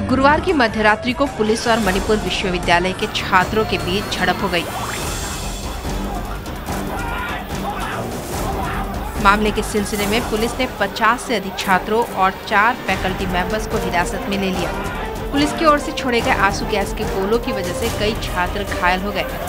गुरुवार की मध्यरात्रि को पुलिस और मणिपुर विश्वविद्यालय के छात्रों के बीच झड़प हो गई। मामले के सिलसिले में पुलिस ने 50 से अधिक छात्रों और 4 फैकल्टी मेंबर्स को हिरासत में ले लिया। पुलिस की ओर से छोड़े गए आंसू गैस के गोलों की वजह से कई छात्र घायल हो गए।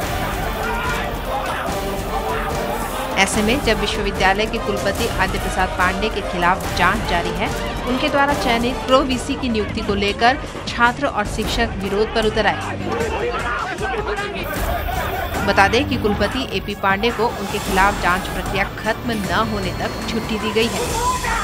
ऐसे में जब विश्वविद्यालय के कुलपति आदित्य प्रसाद पांडे के खिलाफ जांच जारी है, उनके द्वारा चयनित प्रो वीसी की नियुक्ति को लेकर छात्र और शिक्षक विरोध पर उतर आए। बता दें कि कुलपति एपी पांडे को उनके खिलाफ जांच प्रक्रिया खत्म न होने तक छुट्टी दी गई है।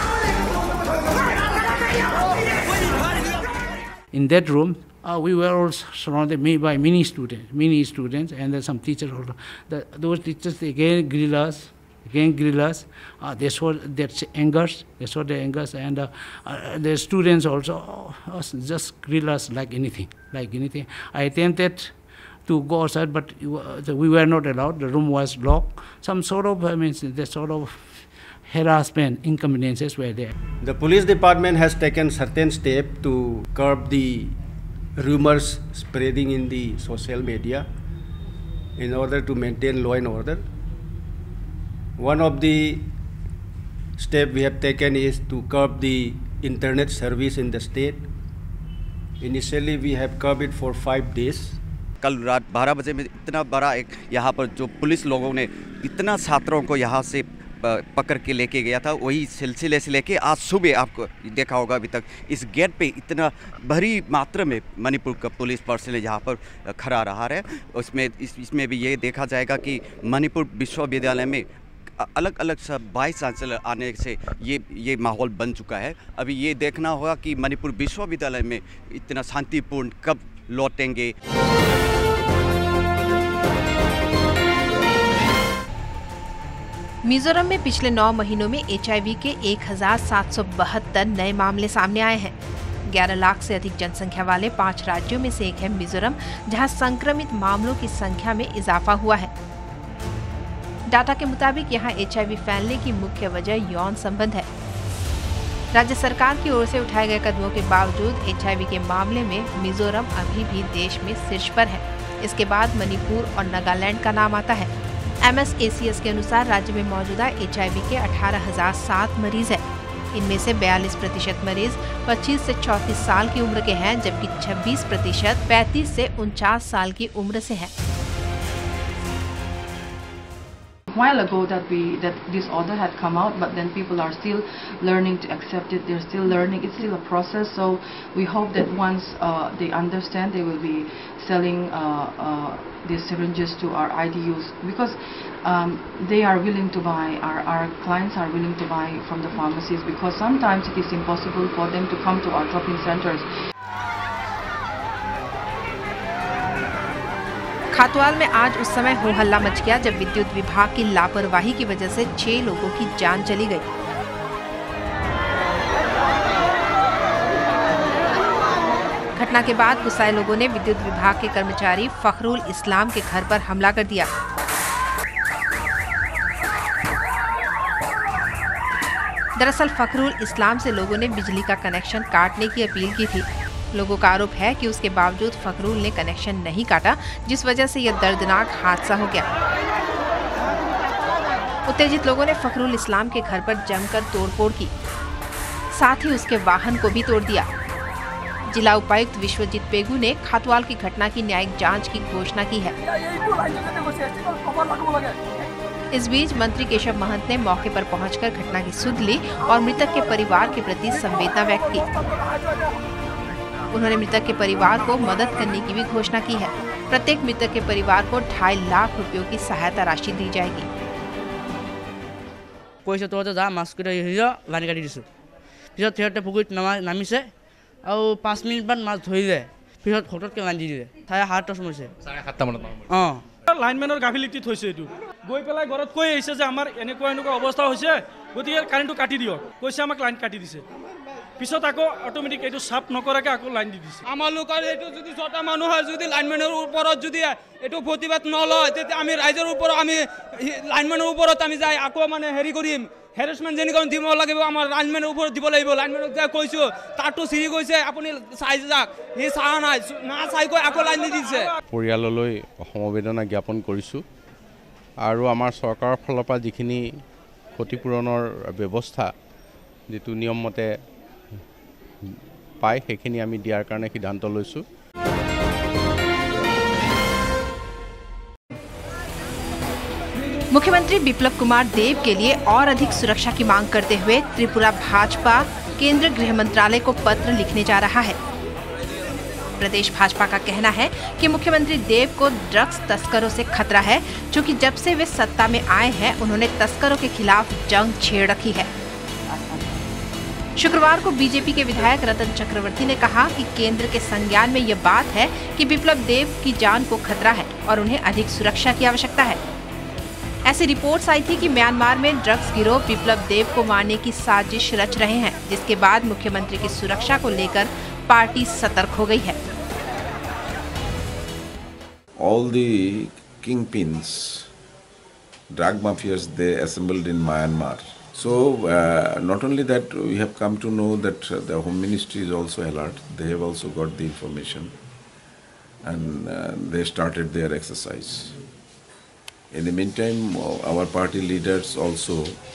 In that room, we were all surrounded by many students, and there's some teachers also. Those teachers they again grill us. They saw their angers, and the students also just grill us like anything. I attempted to go outside, but we were not allowed. The room was locked. Some sort of, the sort of harassment, inconveniences were there. The police department has taken certain steps to curb the rumors spreading in the social media in order to maintain law and order. One of the steps we have taken is to curb the internet service in the state. Initially, we have curbed it for 5 days. कल रात 12 बजे में इतना बड़ा एक यहाँ पर जो पुलिस लोगों ने इतना छात्रों को यहाँ से पकड़ के लेके गया था, वही सिलसिले से लेके आज सुबह आपको देखा होगा अभी तक इस गेट पे इतना भारी मात्रा में मणिपुर का पुलिस पर्सनल यहाँ पर खड़ा रहा है। इसमें भी ये देखा जाएगा कि मणिपुर विश्वविद्यालय में अलग अलग सब 22 चांसलर आने से ये माहौल बन चुका है। अभी ये देखना होगा कि मणिपुर विश्वविद्यालय में इतना शांतिपूर्ण कब लौटेंगे। मिजोरम में पिछले 9 महीनों में HIV के 1772 नए मामले सामने आए हैं। 11 लाख से अधिक जनसंख्या वाले 5 राज्यों में से एक है मिजोरम, जहां संक्रमित मामलों की संख्या में इजाफा हुआ है। डाटा के मुताबिक यहां HIV फैलने की मुख्य वजह यौन संबंध है। राज्य सरकार की ओर से उठाए गए कदमों के बावजूद HIV के मामले में मिजोरम अभी भी देश में शीर्ष पर है। इसके बाद मणिपुर और नागालैंड का नाम आता है। MSACS के अनुसार राज्य में मौजूदा HIV के 18,007 मरीज हैं। इनमें से 42% मरीज 25 से 34 साल की उम्र के हैं, जबकि 26% 35 से 49 साल की उम्र से हैं। While ago that this order had come out, but then people are still learning to accept it. They're still learning. It's still a process. So we hope that once they understand, they will be selling these syringes to our IDUs, because they are willing to buy. Our clients are willing to buy from the pharmacies, because sometimes it is impossible for them to come to our drop-in centers. खातुआल में आज उस समय हो हल्ला much गया जब विद्युत विभाग की लापरवाही की वजह से 6 लोगों की जान चली गई। घटना के बाद गुस्साए लोगों ने विद्युत विभाग के कर्मचारी फखरुल इस्लाम के घर पर हमला कर दिया। दरअसल फखरुल इस्लाम से लोगों ने बिजली का कनेक्शन काटने की अपील की थी। लोगों का आरोप है कि उसके बावजूद फखरुल ने कनेक्शन नहीं काटा, जिस वजह से यह दर्दनाक हादसा हो गया। उत्तेजित लोगों ने फखरुल इस्लाम के घर पर जमकर तोड़फोड़ की, साथ ही उसके वाहन को भी तोड़ दिया। जिला उपायुक्त विश्वजीत पेगू ने खातुआल की घटना की न्यायिक जांच की घोषणा की है। इस बीच मंत्री केशव महंत ने मौके पर पहुंचकर घटना की सुध ली और मृतक के परिवार के प्रति संवेदना व्यक्त की। उन्होंने मृतक के परिवार को मदद करने की भी घोषणा की है। प्रत्येक मृतक के परिवार को 2.5 लाख रुपयों की सहायता राशि दी जाएगी। पैसा तो जा मास्क लाइन काटी दिसो फिर थिएटर पुखुरीत नामिसे और 5 मिनिट बाद माछ धरि जाए फिर हटके लाइन दिले थाय हार्ट समस्या 7:30 माনত लाइनमेনৰ গাফিলতি থৈছে। এইটো গৈ পেলাই ঘৰত কৈ আহিছে যে আমাৰ এনেকুৱা অৱস্থা হৈছে, গতিকে কাৰেণ্টটো কাটি দিয়ক। কৈছে আমাক লাইন কাটি দিছে। পিছত আকৌ অটোমেটিক এইটো চাপ নকৰাকৈ আকৌ লাইন দি দিছে। আমাৰ লোকৰ এইটো যদি ছটা মানুহৰ যদি লাইনমেনৰ ওপৰত যদি এইটো প্ৰতিবাদ নলয় তেতিয়া আমি ৰাইজৰ ওপৰত আমি লাইনমেনৰ ওপৰত আমি যাই আকৌ মানে হেৰি কৰিম হেৰেছমেণ্ট যেনেকৈ দিব লাগিব আমাৰ লাইনমেনৰ ওপৰত দিব লাগিব। লাইনমেনক যে কৈছোঁ তাতো চিৰি গৈছে আপুনি চাই যাওক সি চাহ নাই না চাইকৈ আকৌ লাইন দি দিছে। পৰিয়াললৈ সমবেদনা জ্ঞাপন কৰিছোঁ আৰু আমাৰ চৰকাৰৰ ফালৰ পৰা যিখিনি ক্ষতিপূৰণৰ ব্যৱস্থা যিটো নিয়ম মতে পায় সেইখিনি আমি দিয়াৰ কাৰণে সিদ্ধান্ত লৈছোঁ। मुख्यमंत्री बिप्लब कुमार देव के लिए और अधिक सुरक्षा की मांग करते हुए त्रिपुरा भाजपा केंद्र गृह मंत्रालय को पत्र लिखने जा रहा है। प्रदेश भाजपा का कहना है कि मुख्यमंत्री देव को ड्रग्स तस्करों से खतरा है, क्योंकि जब से वे सत्ता में आए हैं उन्होंने तस्करों के खिलाफ जंग छेड़ रखी है। शुक्रवार को बीजेपी के विधायक रतन चक्रवर्ती ने कहा कि केंद्र के संज्ञान में यह बात है कि बिप्लब देव की जान को खतरा है और उन्हें अधिक सुरक्षा की आवश्यकता है। ऐसी रिपोर्ट्स आई थी कि म्यांमार में ड्रग्स गिरोह बिप्लब देव को मारने की साजिश रच रहे हैं, जिसके बाद मुख्यमंत्री की सुरक्षा को लेकर पार्टी सतर्क हो गई है। All the kingpins, drug mafias, they assembled in Myanmar. So not only that, we have come to know that the Home Ministry is also alert. They have also got the information, and they started their exercise. In the meantime, our party leaders also,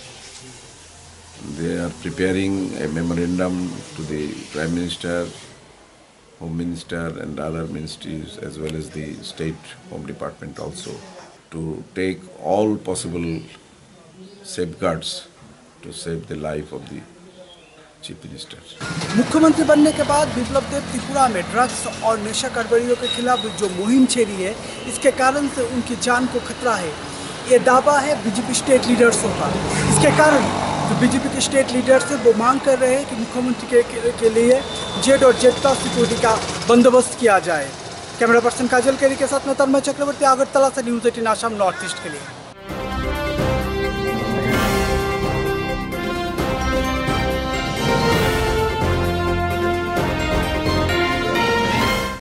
they are preparing a memorandum to the Prime Minister, Home Minister and other ministries as well as the State Home Department also to take all possible safeguards to save the life of the Chief Minister. मुख्यमंत्री बनने के बाद बिप्लब देव त्रिपुरा में drugs और नशा कारोबारियों के खिलाफ जो मुहिम छेड़ी है, इसके कारण से उनकी जान को खतरा है। ये दावा है बीजेपी स्टेट लीडर्सों का। इसके कारण जो बीजेपी के स्टेट लीडर्स हैं वो मांग कर रहे हैं कि मुख्यमंत्री के लिए जेड और जेड प्लस सिक्योरिटी का बंदोबस्त किया जाए। कैमरा पर्सन काजल केरी के साथ मैं तन्मय चक्रवर्ती, अगरतला से न्यूज़ 18 आसाम नॉर्थ ईस्ट के लिए।